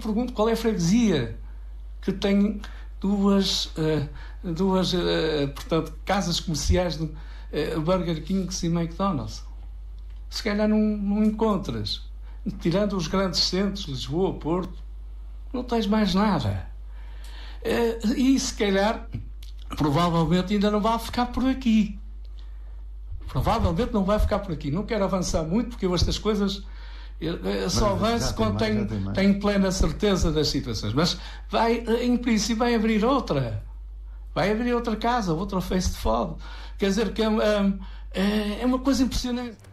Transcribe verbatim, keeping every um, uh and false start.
pergunto qual é a freguesia que tem duas, uh, duas uh, portanto, casas comerciais de uh, Burger Kings e McDonald's. Se calhar não, não encontras. Tirando os grandes centros, Lisboa, Porto, não tens mais nada. Uh, e se calhar, provavelmente ainda não vai ficar por aqui. Provavelmente não vai ficar por aqui. Não quero avançar muito, porque eu estas coisas eu, eu só avanço quando tenho, tenho plena certeza das situações. Mas vai, em princípio vai abrir outra. Vai abrir outra casa, outra face de fogo. Quer dizer que é, é, é uma coisa impressionante.